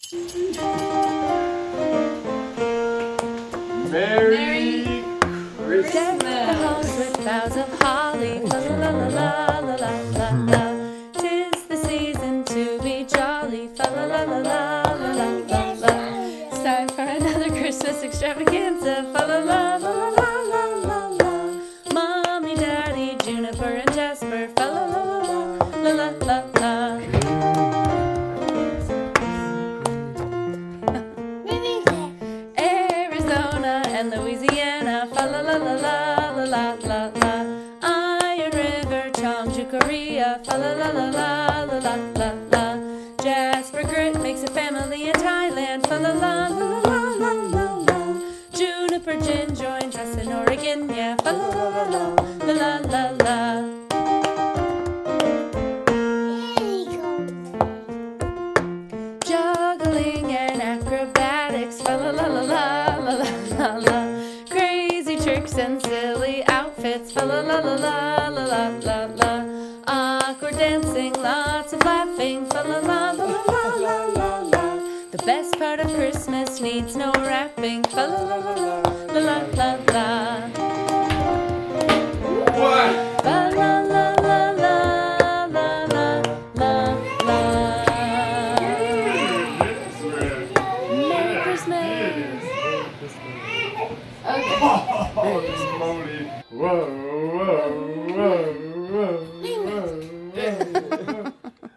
Merry Christmas. Deck the halls with boughs of holly. La la la la la la la la. 'Tis the season to be jolly. Fa la la la la la la la la. It's time for another Christmas extravaganza. Fa la la la la la la la. Mommy, Daddy, Juniper, and Jasper. Fa la la la la la la la. Arizona and Louisiana. Fa la la la la la la la la. Iron River, Chongju, Korea. Fa la la la la la la la la. Jasper Grit makes a family in Thailand. Fa la la la la la la la. Juniper Gin joins us in Oregon. Yeah. Fa la la la la la la la. Juggling and acrobatics. Fa la la la la la la la. Crazy tricks and silly outfits. Fa la la la la la la la la. Awkward dancing, lots of laughing. Fa la la la la la la la. The best part of Christmas needs no wrapping. Fa la la la la la la la. What? Fa la la la la la la la la. Merry Christmas. Okay. Holy moly. Whoa, whoa, whoa.